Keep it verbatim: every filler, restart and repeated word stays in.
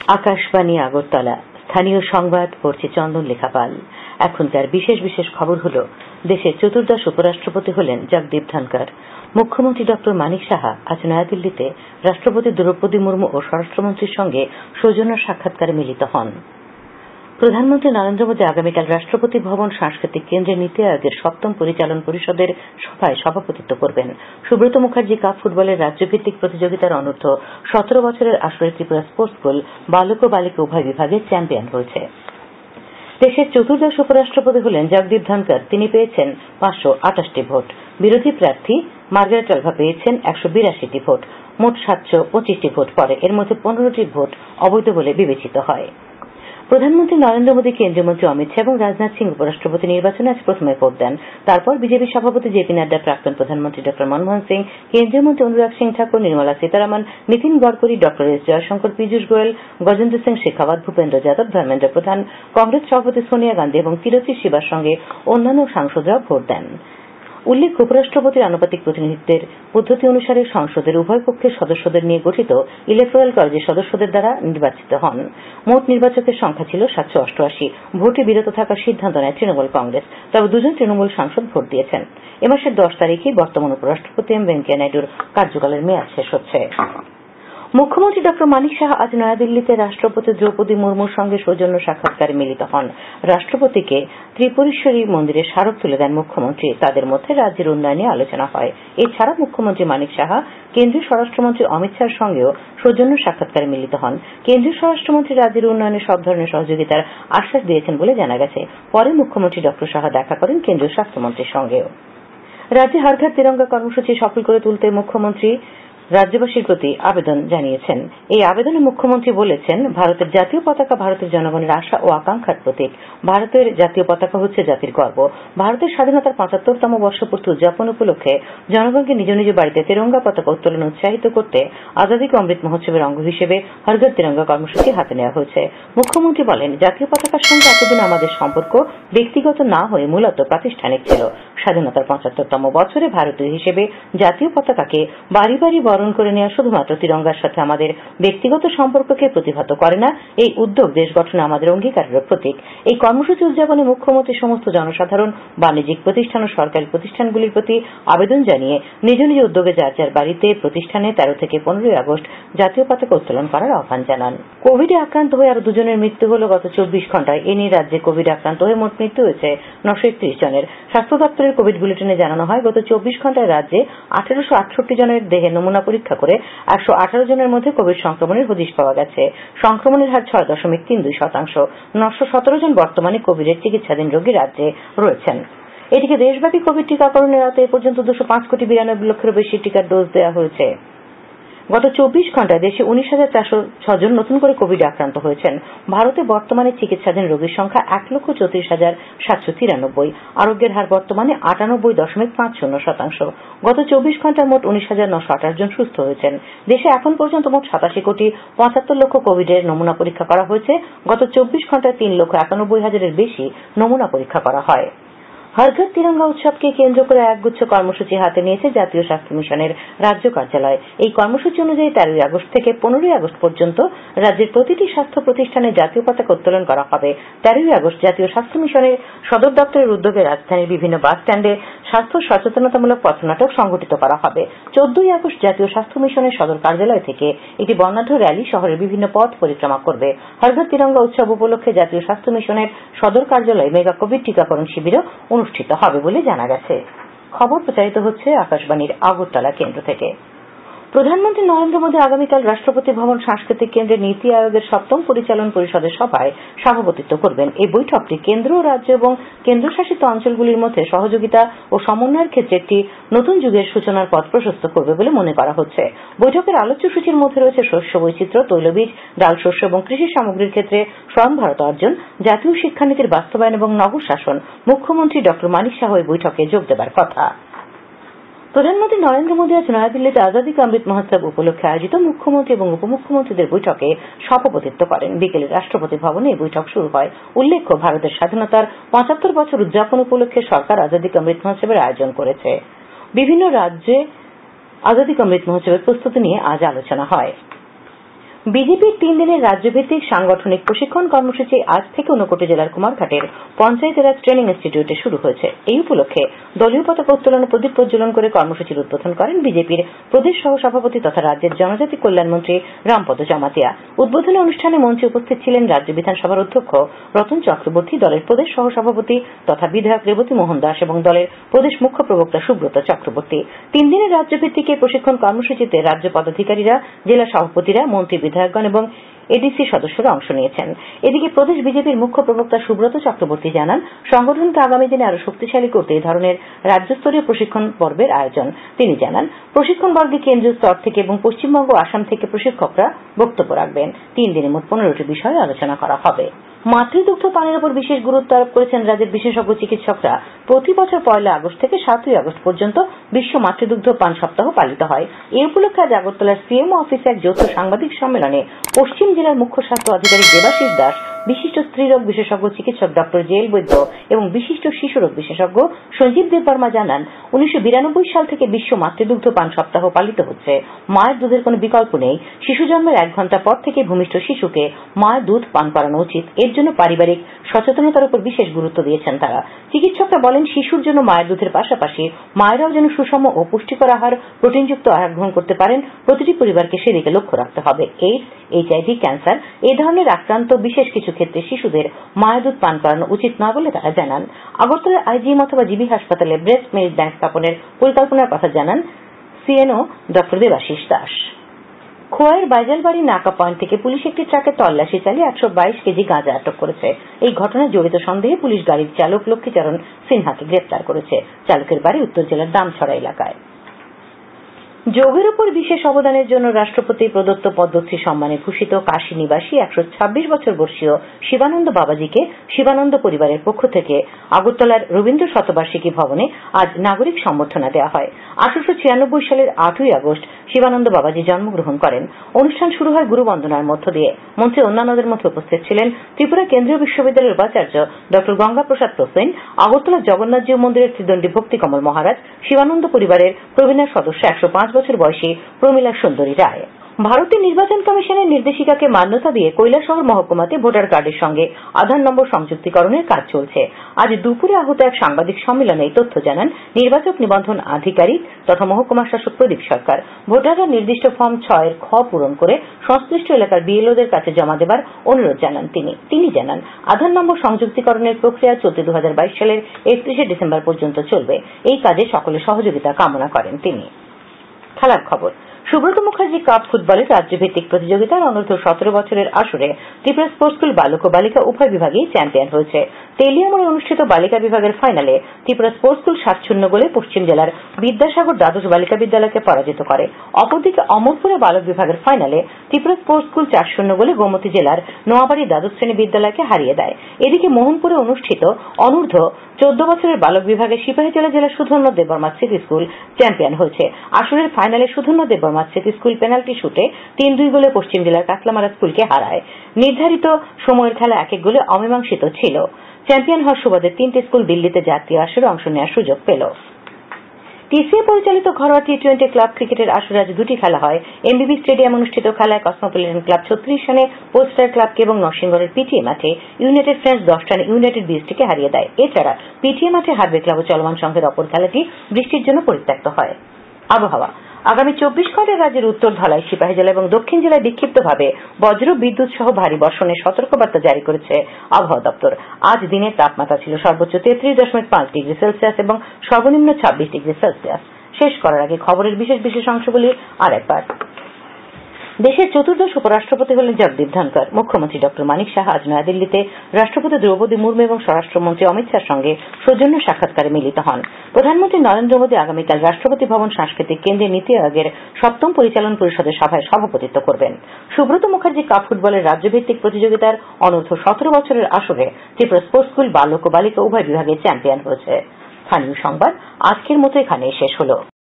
আকাশবাণী আগরতলা। স্থানীয় সংবাদ পড়ছে চন্দন লেখাপাল। এখনকার বিশেষ বিশেষ খবর হল, দেশের চতুর্দশ উপরাষ্ট্রপতি হলেন জগদীপ ধনকর। মুখ্যমন্ত্রী ডক্টর মানিক সাহা আজ নয়াদিল্লিতে রাষ্ট্রপতি দ্রৌপদী মুর্মু ও স্বরাষ্ট্রমন্ত্রীর সঙ্গে সৌজন্য সাক্ষাৎকারে মিলিত হন। প্রধানমন্ত্রী নরেন্দ্র মোদী আগামীকাল রাষ্ট্রপতি ভবন সাংস্কৃতিক কেন্দ্রে নীতি আয়োগের সপ্তম পরিচালন পরিষদের সভায় সভাপতিত্ব করবেন। সুব্রত মুখার্জি কাপ ফুটবলের রাজ্যভিত্তিক প্রতিযোগিতার অনূর্ধ্ব সতেরো বছরের আসরে ত্রিপুরা স্পোর্টস স্কুল বালক ও বালিকা উভয় বিভাগে চ্যাম্পিয়ন হয়েছে। দেশের চতুর্দশ উপরাষ্ট্রপতি হলেন জগদীপ ধনকর। তিনি পেয়েছেন পাঁচশো আটাশটি ভোট। বিরোধী প্রার্থী মার্গারেট আলভা পেয়েছেন একশো বিরাশিটি ভোট। মোট সাতশো পঁচিশটি ভোট পড়ে। এর মধ্যে পনেরোটি ভোট অবৈধ বলে বিবেচিত হয়। প্রধানমন্ত্রী নরেন্দ্র মোদী, কেন্দ্রীয় মন্ত্রী অমিত শাহ এবং রাজনাথ সিং উপরাষ্ট্রপতি নির্বাচনে আজ প্রথমে ভোট দেন। তারপর বিজেপি সভাপতি জে পি নাড্ডা, প্রাক্তন প্রধানমন্ত্রী ডক্টর মনমোহন সিং, কেন্দ্রীয় মন্ত্রী অনুরাগ সিং ঠাকুর, নির্মলা সীতারামন, নীতিন গডকরি, ডক্টর এস জয়শঙ্কর, পীযূষ গোয়েল, গজেন্দ্র সিং শেখাওয়াত, ভূপেন্দ্র যাদব, ধর্মেন্দ্র প্রধান, কংগ্রেস সভাপতি সোনিয়া গান্ধী এবং তিরোচি শিবার সঙ্গে অন্যান্য সাংসদরা ভোট দেন। উল্লেখ্য, উপরাষ্ট্রপতির আনুপাতিক প্রতিনিধিত্বের পদ্ধতি অনুসারে সংসদের উভয় পক্ষের সদস্যদের নিয়ে গঠিত ইলেকটোরাল কলেজের সদস্যদের দ্বারা নির্বাচিত হন। মোট নির্বাচকের সংখ্যা ছিল সাতশো অষ্টআশি। ভোটে বিরত থাকার সিদ্ধান্ত নেয় তৃণমূল কংগ্রেস। তবে দুজন তৃণমূল সাংসদ ভোট দিয়েছেন। এ মাসের দশ তারিখে বর্তমান উপরাষ্ট্রপতি এম ভেঙ্কাইয়া নাইডুর কার্যকালের মেয়াদ শেষ হচ্ছে। মুখ্যমন্ত্রী ডক্টর মানিক সাহা আজ নয়াদিল্লিতে রাষ্ট্রপতি দ্রৌপদী মুর্মুর সঙ্গে সৌজন্য সাক্ষাৎকারে মিলিত হন। রাষ্ট্রপতিকে ত্রিপুরেশ্বরী মন্দিরে স্মারক তুলে দেন মুখ্যমন্ত্রী। তাদের মধ্যে রাজ্যের উন্নয়ন নিয়ে আলোচনা হয়। এছাড়া মুখ্যমন্ত্রী মানিক সাহা কেন্দ্রীয় স্বরাষ্ট্রমন্ত্রী অমিত শাহর সঙ্গেও সৌজন্য সাক্ষাৎকারে মিলিত হন। কেন্দ্রীয় স্বরাষ্ট্রমন্ত্রী রাজ্যের উন্নয়নে সব ধরনের সহযোগিতার আশ্বাস দিয়েছেন বলে জানা গেছে। পরে মুখ্যমন্ত্রী ডক্টর সাহা দেখা করেন কেন্দ্রীয় স্বাস্থ্যমন্ত্রীর সঙ্গেও। রাজ্যে হর ঘর তিরঙ্গা কর্মসূচি সফল করে তুলতে মুখ্যমন্ত্রী রাজ্যবাসীর প্রতি আবেদন জানিয়েছেন। এই আবেদনে মুখ্যমন্ত্রী বলেছেন, ভারতের জাতীয় পতাকা ভারতের জনগণের আশা ও আকাঙ্ক্ষার প্রতীক। ভারতের জাতীয় পতাকা হচ্ছে জাতির গর্ব। ভারতের স্বাধীনতার পঁচাত্তরতম বর্ষপূর্তি উদযাপন উপলক্ষে জনগণকে নিজ নিজ বাড়িতে তিরঙ্গা পতাকা উত্তোলনে উৎসাহিত করতে আজাদী কা অমৃত মহোৎসবের অঙ্গ হিসেবে হর ঘর তিরঙ্গা কর্মসূচি হাতে নেওয়া হয়েছে। মুখ্যমন্ত্রী বলেন, জাতীয় পতাকার সঙ্গে এতদিন আমাদের সম্পর্ক ব্যক্তিগত না হয়ে মূলত প্রাতিষ্ঠানিক ছিল। স্বাধীনতার পঁচাত্তরতম বছরে ভারতীয় হিসেবে জাতীয় পতাকাকে বাড়ি বাড়ি বরণ করে নেওয়া শুধুমাত্র তিরঙ্গার সাথে আমাদের ব্যক্তিগত সম্পর্ককে প্রতিহত করে না, এই উদ্যোগ দেশ গঠনে আমাদের অঙ্গীকারের প্রতীক। এই কর্মসূচি উদযাপনে মুখ্যমন্ত্রী সমস্ত জনসাধারণ, বাণিজ্যিক প্রতিষ্ঠান ও সরকারি প্রতিষ্ঠানগুলির প্রতি আবেদন জানিয়ে নিজ নিজ উদ্যোগে যার যার বাড়িতে, প্রতিষ্ঠানে তেরো থেকে পনেরোই আগস্ট জাতীয় পতাকা উত্তোলন করার আহ্বান জানান। কোভিডে আক্রান্ত হয়ে আরো দুজনের মৃত্যু হল গত চব্বিশ ঘন্টায়। এ নিয়ে রাজ্যে কোভিডে আক্রান্ত হয়ে মোট মৃত্যু হয়েছে নশো একত্রিশ জনের। স্বাস্থ্য দপ্তরের কোভিড বুলেটিনে জানানো হয়, গত চব্বিশ ঘন্টায় রাজ্যে আঠারোশো আটষট্টি জনের দেহে নমুনা পরীক্ষা করে একশো আঠারো জনের মধ্যে কোভিড সংক্রমণের হদিশ পাওয়া গেছে। সংক্রমণের হার ছয় দশমিক তিন দুই শতাংশ। নশো সতেরো জন বর্তমানে কোভিডের চিকিৎসাধীন রোগী রাজ্যে রয়েছেন। এদিকে দেশব্যাপী কোভিড টিকাকরণের আওতায় এ পর্যন্ত দুশো পাঁচ কোটি বিরানব্বই লক্ষেরও বেশি টিকার ডোজ দেওয়া হয়েছে। গত চব্বিশ ঘন্টায় দেশে উনিশ হাজার চারশো ছজন নতুন করে কোভিডে আক্রান্ত হয়েছেন। ভারতে বর্তমানে চিকিৎসাধীন রোগীর সংখ্যা এক লক্ষ চৌত্রিশ হাজার সাতশো তিরানব্বই। আরোগ্যের হার বর্তমানে আটানব্বই দশমিক পাঁচ শূন্য শতাংশ। গত চব্বিশ ঘন্টায় মোট উনিশ হাজার নশো আঠাশ জন সুস্থ হয়েছেন। দেশে এখন পর্যন্ত মোট সাতাশি কোটি পঁচাত্তর লক্ষ কোভিডের নমুনা পরীক্ষা করা হয়েছে। গত চব্বিশ ঘন্টায় তিন লক্ষ একানব্বই হাজারের বেশি নমুনা পরীক্ষা করা হয়। হর ঘর তিরঙ্গা উৎসবকে কেন্দ্র করে একগুচ্ছ কর্মসূচি হাতে নিয়েছে জাতীয় স্বাস্থ্য মিশনের রাজ্য কার্যালয়। এই কর্মসূচি অনুযায়ী তেরোই আগস্ট থেকে পনেরোই আগস্ট পর্যন্ত রাজ্যের প্রতিটি স্বাস্থ্য প্রতিষ্ঠানে জাতীয় পতাকা উত্তোলন করা হবে। তেরোই আগস্ট জাতীয় স্বাস্থ্য মিশনের সদর দপ্তরের উদ্যোগে রাজধানীর বিভিন্ন বাস স্ট্যান্ডে স্বাস্থ্য সচেতনতামূলক পথনাটক সংগঠিত করা হবে। চোদ্দই আগস্ট জাতীয় স্বাস্থ্য মিশনের সদর কার্যালয় থেকে একটি বর্ণাঢ্য র্যালি শহরের বিভিন্ন পথ পরিক্রমা করবে। হর ঘর তিরঙ্গা উৎসব উপলক্ষে জাতীয় স্বাস্থ্য মিশনের সদর কার্যালয়ে মেগা কোভিড টিকাকরণ শিবিরও অনুষ্ঠিত হবে বলে জানা গেছে। খবর প্রচারিত হচ্ছে আকাশবাণীর আগরতলা কেন্দ্র থেকে। প্রধানমন্ত্রী নরেন্দ্র মোদী আগামীকাল রাষ্ট্রপতি ভবন সাংস্কৃতিক কেন্দ্রে নীতি আয়োগের সপ্তম পরিচালন পরিষদের সভায় সভাপতিত্ব করবেন। এই বৈঠকটি কেন্দ্র ও রাজ্য এবং কেন্দ্রশাসিত অঞ্চলগুলির মধ্যে সহযোগিতা ও সমন্বয়ের ক্ষেত্রে একটি নতুন যুগের সূচনার পথ প্রশস্ত করবে বলে মনে করা হচ্ছে। বৈঠকের আলোচ্য সূচির মধ্যে রয়েছে শস্য বৈচিত্র্য, তৈলবীজ, ডাল শস্য এবং কৃষি সামগ্রীর ক্ষেত্রে স্বয়ং ভারত অর্জন, জাতীয় শিক্ষানীতির বাস্তবায়ন এবং নগর শাসন। মুখ্যমন্ত্রী ডক্টর মানিক সাহা এই বৈঠকে যোগ দেবার কথা। প্রধানমন্ত্রী নরেন্দ্র মোদী আজ নয়াদিল্লিতে আজাদী কা অমৃত মহোৎসব উপলক্ষে আয়োজিত মুখ্যমন্ত্রী এবং উপমুখ্যমন্ত্রীদের বৈঠকে সভাপতিত্ব করেন। বিকেলে রাষ্ট্রপতি ভবনে এই বৈঠক শুরু হয়। উল্লেখ্য, ভারতের স্বাধীনতার পঁচাত্তর বছর উদযাপন উপলক্ষে সরকার আজাদী কা অমৃত মহোৎসবের আয়োজন করেছে। বিভিন্ন রাজ্যে আজাদী কা অমৃত মহোৎসবের প্রস্তুতি নিয়ে আজ আলোচনা হয়। বিজেপির তিন দিনের রাজ্যভিত্তিক সাংগঠনিক প্রশিক্ষণ কর্মসূচি আজ থেকে ঊনকোটি জেলার কুমারঘাটের পঞ্চায়েত রাজ ট্রেনিং ইনস্টিটিউটে শুরু হয়েছে। এই উপলক্ষে দলীয় পতাকা উত্তোলন ও প্রদীপ প্রজ্বলন করে কর্মসূচির উদ্বোধন করেন বিজেপির প্রদেশ সহ সভাপতি তথা রাজ্যের জনজাতি কল্যাণ মন্ত্রী রামপদ জমাতিয়া। উদ্বোধনী অনুষ্ঠানে মঞ্চে উপস্থিত ছিলেন রাজ্য বিধানসভার অধ্যক্ষ রতন চক্রবর্তী, দলের প্রদেশ সহ সভাপতি তথা বিধায়ক রেবতী মোহন দাস এবং দলের প্রদেশ মুখ্য প্রবক্তা সুব্রত চক্রবর্তী। তিন দিনের রাজ্যভিত্তিক এই প্রশিক্ষণ কর্মসূচিতে রাজ্য পদাধিকারীরা, জেলা সভাপতিরা, মন্ত্রী, বিধায়কগণ এবং এডিসি সদস্যরা অংশ নিয়েছেন। এদিকে প্রদেশ বিজেপির মুখ্য প্রবক্তা সুব্রত চক্রবর্তী জানান, সংগঠনকে আগামী দিনে আরো শক্তিশালী করতে এই ধরনের রাজ্যস্তরীয় প্রশিক্ষণ পর্বের আয়োজন। তিনি জানান, প্রশিক্ষণ পর্বে কেন্দ্রীয় স্তর থেকে এবং পশ্চিমবঙ্গ, আসাম থেকে প্রশিক্ষকরা বক্তব্য রাখবেন। তিন দিনে মোট পনেরোটি বিষয়ে আলোচনা করা হবে। মাতৃদুগ্ধ পানের উপর বিশেষ গুরুত্ব আরোপ করেছেন রাজ্যের বিশেষজ্ঞ চিকিৎসকরা। প্রতি বছর পয়লা আগস্ট থেকে সাতই আগস্ট পর্যন্ত বিশ্ব মাতৃদুগ্ধ পান সপ্তাহ পালিত হয়। এই উপলক্ষে আজ আগরতলার সিএমও অফিসে এক যৌথ সাংবাদিক সম্মেলনে পশ্চিম জেলার মুখ্য স্বাস্থ্য আধিকারিক দেবাশিস দাস, বিশিষ্ট স্ত্রীরোগ বিশেষজ্ঞ চিকিৎসক ডক্টর জেএল বৈদ্য এবং বিশিষ্ট শিশুরোগ বিশেষজ্ঞ সঞ্জীব দেববর্মা জানান, উনিশশো বিরানব্বই সাল থেকে বিশ্ব মাতৃদুগ্ধ পান সপ্তাহ পালিত হচ্ছে। মায়ের দুধের কোনো বিকল্প নেই। শিশু জন্মের এক ঘন্টা পর থেকে ভূমিষ্ঠ শিশুকে মায়ের দুধ পান করানো উচিত। এর জন্য পারিবারিক সচেতনতার উপর বিশেষ গুরুত্ব দিয়েছেন তারা। চিকিৎসকরা বলেন, শিশুর জন্য মায়ের দুধের পাশাপাশি মায়েরাও যেন সুষম ও পুষ্টিকর আহার, প্রোটিনযুক্ত আহার গ্রহণ করতে পারেন, প্রতিটি পরিবারকে সেদিকে লক্ষ্য রাখতে হবে। এইডস, এইচআইভি, ক্যান্সার এ ধরনের আক্রান্ত বিশেষ কিছু ক্ষেত্রে শিশুদের মায়ের দুধ পান করানো উচিত নয় বলে তারা জানান। আগরতলার আইজিএম অথবা জিবি হাসপাতালে ব্রেস্ট মিল্ক ব্যাংক স্থাপনের পরিকল্পনার কথা জানান সিএনও ডক্টর দেবাশিস দাস। খোয়াইয়ের বাইজালবাড়ি নাকা পয়েন্ট থেকে পুলিশ একটি ট্রাকে তল্লাশি চালিয়ে একশো বাইশ কেজি গাঁজা আটক করেছে। এই ঘটনায় জড়িত সন্দেহে পুলিশ গাড়ির চালক লক্ষ্মীচরণ সিনহাকে গ্রেপ্তার করেছে। চালকের বাড়ি উত্তর জেলার দামছড়া এলাকায়। যোগের উপর বিশেষ অবদানের জন্য রাষ্ট্রপতি প্রদত্ত পদ্মশ্রী সম্মানে ভূষিত কাশী নিবাসী একশো ছাব্বিশ বছর বয়সী শিবানন্দ বাবাজিকে শিবানন্দ পরিবারের পক্ষ থেকে আগরতলার রবীন্দ্র শতবার্ষিকী ভবনে আজ নাগরিক সম্বর্ধনা দেওয়া হয়। আঠারোশো ছিয়ানব্বই সালের আটই আগস্ট শিবানন্দ বাবাজি জন্মগ্রহণ করেন। অনুষ্ঠান শুরু হয় গুরুবন্দনার মধ্য দিয়ে। মঞ্চে অন্যান্যদের মধ্যে উপস্থিত ছিলেন ত্রিপুরা কেন্দ্রীয় বিশ্ববিদ্যালয়ের উপাচার্য ডক্টর গঙ্গাপ্রসাদ প্রসেন, আগরতলা জগন্নাথজিউ মন্দিরের ত্রিদণ্ডী ভক্তিকমল মহারাজ, শিবানন্দ পরিবারের প্রবীণা সদস্য একশো পাঁচ বছর বয়সী প্রমীলা সুন্দরী রায়। ভারতের নির্বাচন কমিশনের নির্দেশিকাকে মান্যতা দিয়ে কৈলাসহর মহকুমাতে ভোটার কার্ডের সঙ্গে আধার নম্বর সংযুক্তিকরণের কাজ চলছে। আজ দুপুরে আহত এক সাংবাদিক সম্মেলনে এই তথ্য জানান নির্বাচক নিবন্ধন আধিকারিক তথা মহকুমা শাসক প্রদীপ সরকার। ভোটাররা নির্দিষ্ট ফর্ম ছয়ের খ পূরণ করে সংশ্লিষ্ট এলাকার বিএলওদের কাছে জমা দেবার অনুরোধ জানান তিনি। তিনি জানান, আধার নম্বর সংযুক্তিকরণের প্রক্রিয়া চলতি দু হাজার বাইশ সালের একত্রিশে ডিসেম্বর পর্যন্ত চলবে। এই কাজে সকলের সহযোগিতা কামনা করেন তিনি। খেলার খবর। সুব্রত মুখার্জি কাপ ফুটবলের রাজ্যভিত্তিক প্রতিযোগিতার অনূর্ধ্ব সতেরো বছরের আসরে ত্রিপুরা স্পোর্টস স্কুল বালক ও বালিকা উভয় বিভাগেই চ্যাম্পিয়ন হয়েছে। তেলিয়ামুড়ে অনুষ্ঠিত বালিকা বিভাগের ফাইনালে ত্রিপুরা স্পোর্টস স্কুল সাত শূন্য গোলে পশ্চিম জেলার বিদ্যাসাগর দ্বাদশ বালিকা বিদ্যালয়কে পরাজিত করে। অপরদিকে অমরপুরে বালক বিভাগের ফাইনালে ত্রিপুরা স্পোর্টস স্কুল চার শূন্য গোলে গোমতী জেলার নোয়াবাড়ি দ্বাদশ শ্রেণী বিদ্যালয়কে হারিয়ে দেয়। এদিকে মোহনপুরে অনুষ্ঠিত অনূর্ধ্ব চোদ্দ বছরের বালক বিভাগে সিপাহীজলা জেলার সুধন্য দেববর্মা স্মৃতি স্কুল চ্যাম্পিয়ন হয়েছে। আসরের ফাইনালে সুধন্য দেববর্মা স্মৃতি স্কুল পেনাল্টি শুটে তিন দুই গোলে পশ্চিম জেলার কাতলামারা স্কুলকে হারায়। নির্ধারিত সময়ের খেলা এক এক গোলে অমীমাংসিত ছিল। চ্যাম্পিয়ন হওয়ার সুবাদে তিনটি স্কুল দিল্লিতে জাতীয় আসরে অংশ নেওয়ার সুযোগ পেল। টিসিএ পরিচালিত ঘরোয়া টি টোয়েন্টি ক্লাব ক্রিকেটের আসরে আজ দুটি খেলা হয়। এমবিবি স্টেডিয়াম অনুষ্ঠিত খেলায় কসমোপলিটন ক্লাব ছত্রিশ রানে পোলস্টার ক্লাবকে এবং নরসিংগড়ের পিটিএ মাঠে ইউনাইটেড ফ্রেন্ডস দশ রানে ইউনাইটেড বিএসটিকে হারিয়ে দেয়। এছাড়া পিটিএ মাঠে হারবে ক্লাব ও চলমান সংঘের অপর খেলাটি বৃষ্টির জন্য পরিত্যক্ত হয়। আবহাওয়া। আগামী চব্বিশ ঘন্টায় রাজ্যের উত্তর ধলাই, সিপাহীজলা এবং দক্ষিণ জেলায় বিক্ষিপ্তভাবে বজ্র বিদ্যুৎ সহ ভারী বর্ষণের সতর্কবার্তা জারি করেছে আবহাওয়া দপ্তর। আজ দিনের তাপমাত্রা ছিল সর্বোচ্চ তেত্রিশ দশমিক পাঁচ ডিগ্রি সেলসিয়াস এবং সর্বনিম্ন ছাব্বিশ ডিগ্রি সেলসিয়াস। শেষ করার আগে খবরের বিশেষ বিশেষ অংশগুলি আর একবার। দেশের চতুর্দশ উপরাষ্ট্রপতি হলেন জগদীপ ধনকর। মুখ্যমন্ত্রী ডক্টর মানিক সাহা আজ নয়াদিল্লিতে রাষ্ট্রপতি দ্রৌপদী মুর্মু এবং স্বরাষ্ট্রমন্ত্রী অমিত শাহর সঙ্গে সৌজন্য সাক্ষাৎকারে মিলিত হন। প্রধানমন্ত্রী নরেন্দ্র মোদী আগামীকাল রাষ্ট্রপতি ভবন সাংস্কৃতিক কেন্দ্রে নীতি আয়োগের সপ্তম পরিচালন পরিষদের সভায় সভাপতিত্ব করবেন। সুব্রত মুখার্জি কাপ ফুটবলের রাজ্যভিত্তিক প্রতিযোগিতার অনূর্ধ্ব সতেরো বছরের আসরে ত্রিপুরা স্পোর্টস স্কুল বালক ও বালিকা উভয় বিভাগে চ্যাম্পিয়ন হয়েছে। স্থানীয় সংবাদ আজকের মতো এখানেই শেষ হলো।